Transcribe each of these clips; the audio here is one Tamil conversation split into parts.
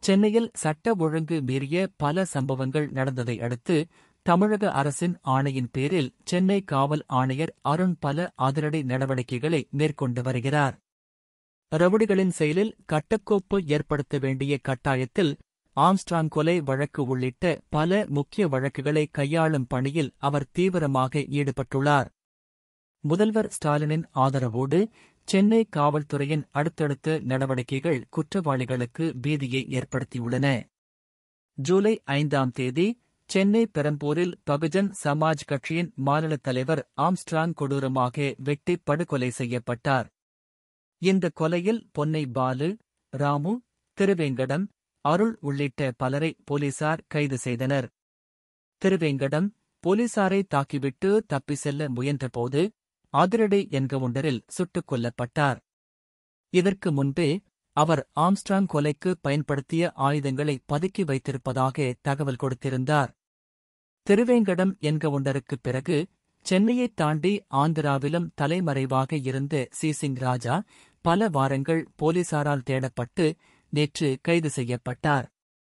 சென்னையில் சட்ட ஒழுங்கு மீறிய பல சம்பவங்கள் நடந்ததை அடுத்து தமிழக அரசின் ஆணையின் பேரில் சென்னை காவல் ஆணையர் அருண் பல அதிரடி நடவடிக்கைகளை மேற்கொண்டு வருகிறார். ரவுடிகளின் செயலில் கட்டக்கோப்பு ஏற்படுத்த வேண்டிய கட்டாயத்தில் ஆம்ஸ்ட்ராங் கொலை வழக்கு உள்ளிட்ட பல முக்கிய வழக்குகளை கையாளும் பணியில் அவர் தீவிரமாக ஈடுபட்டுள்ளார். முதல்வர் ஸ்டாலினின் ஆதரவோடு சென்னை காவல்துறையின் அடுத்தடுத்த நடவடிக்கைகள் குற்றவாளிகளுக்கு பீதியை ஏற்படுத்தியுள்ளன. ஜூலை 5ஆம் தேதி சென்னை பெரம்பூரில் பகுஜன் சமாஜ் கட்சியின் மாநில தலைவர் ஆம்ஸ்ட்ராங் கொடூரமாக வெட்டி படுகொலை செய்யப்பட்டார். இந்த கொலையில் பொன்னை பாலு, ராமு, திருவேங்கடம், அருள் உள்ளிட்ட பலரை போலீசார் கைது செய்தனர். திருவேங்கடம் போலீசாரை தாக்கிவிட்டு தப்பி செல்ல முயன்றபோது அதிரடி என்கவுண்டரில் சுட்டுக் கொல்லப்பட்டார். இதற்கு முன்பே அவர் ஆம்ஸ்ட்ராங் கொலைக்கு பயன்படுத்திய ஆயுதங்களை பதுக்கி வைத்திருப்பதாக தகவல் கொடுத்திருந்தார். திருவேங்கடம் என்கவுண்டருக்குப் பிறகு சென்னையைத் தாண்டி ஆந்திராவிலும் தலைமறைவாக இருந்த சிசிங் ராஜா பல வாரங்கள் போலீசாரால் தேடப்பட்டு நேற்று கைது செய்யப்பட்டார்.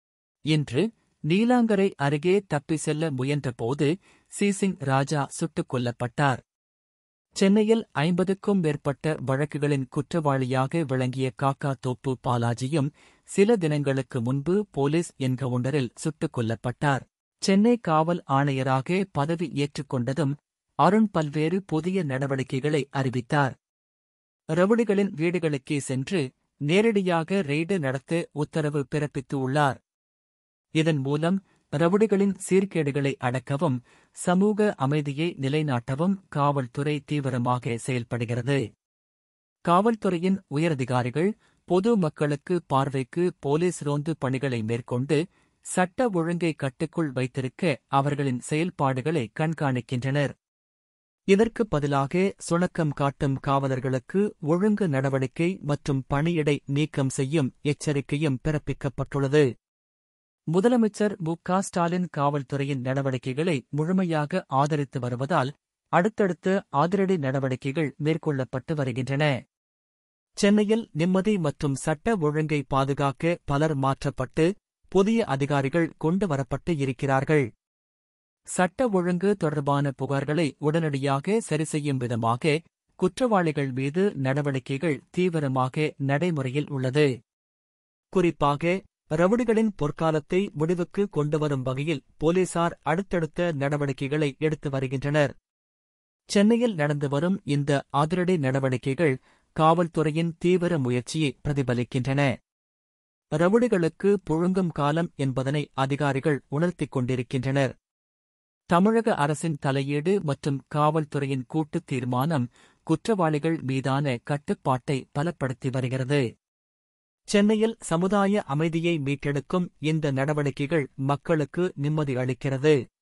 இன்று நீலாங்கரை அருகே தப்பி செல்ல முயன்றபோது சிசிங் ராஜா சுட்டுக் கொல்லப்பட்டார். சென்னையில் 50க்கும் மேற்பட்ட வழக்குகளின் குற்றவாளியாக விளங்கிய காக்கா தோப்பு பாலாஜியும் சில தினங்களுக்கு முன்பு போலீஸ் என்கவுண்டரில் சுட்டுக் கொல்லப்பட்டார். சென்னை காவல் ஆணையராக பதவி ஏற்றுக்கொண்டதும் அருண் பல்வேறு புதிய நடவடிக்கைகளை அறிவித்தார். ரவுடிகளின் வீடுகளுக்கே சென்று நேரடியாக ரெய்டு நடத்த உத்தரவு பிறப்பித்துள்ளார். இதன் மூலம் ரவுடிகளின் சீர்கேடுகளை அடக்கவும் சமூக அமைதியை நிலைநாட்டவும் காவல்துறை தீவிரமாக செயல்படுகிறது. காவல்துறையின் உயரதிகாரிகள் பொது மக்களுக்கு பார்வைக்கு போலீஸ் ரோந்து பணிகளை மேற்கொண்டு சட்ட ஒழுங்கை கட்டுக்குள் வைத்திருக்க அவர்களின் செயல்பாடுகளை கண்காணிக்கின்றனர். இதற்கு பதிலாக சுணக்கம் காட்டும் காவலர்களுக்கு ஒழுங்கு நடவடிக்கை மற்றும் பணியிடை நீக்கம் செய்யும் எச்சரிக்கையும் பிறப்பிக்கப்பட்டுள்ளது. முதலமைச்சர் மு.க. ஸ்டாலின் காவல்துறையின் நடவடிக்கைகளை முழுமையாக ஆதரித்து வருவதால் அடுத்தடுத்த அதிரடி நடவடிக்கைகள் மேற்கொள்ளப்பட்டு வருகின்றன. சென்னையில் நிம்மதி மற்றும் சட்ட ஒழுங்கை பாதுகாக்க பலர் மாற்றப்பட்டு புதிய அதிகாரிகள் கொண்டு வரப்பட்டு இருக்கிறார்கள். சட்ட ஒழுங்கு தொடர்பான புகார்களை உடனடியாக சரிசெய்யும் விதமாக குற்றவாளிகள் மீது நடவடிக்கைகள் தீவிரமாக நடைமுறையில் உள்ளது. குறிப்பாக ரவுடிகளின் பொற்காலத்தை முடிவுக்கு கொண்டுவரும் வகையில் போலீசார் அடுத்தடுத்த நடவடிக்கைகளை எடுத்து வருகின்றனர். சென்னையில் நடந்து வரும் இந்த அதிரடி நடவடிக்கைகள் காவல்துறையின் தீவிர முயற்சியை பிரதிபலிக்கின்றன. ரவுடிகளுக்கு புழுங்கும் காலம் என்பதனை அதிகாரிகள் உணர்த்திக் கொண்டிருக்கின்றனர். தமிழக அரசின் தலையீடு மற்றும் காவல்துறையின் கூட்டுத் தீர்மானம் குற்றவாளிகள் மீதான கட்டுப்பாட்டை பலப்படுத்தி வருகிறது. சென்னையில் சமுதாய அமைதியை மீட்டெடுக்கும் இந்த நடவடிக்கைகள் மக்களுக்கு நிம்மதி அளிக்கிறது.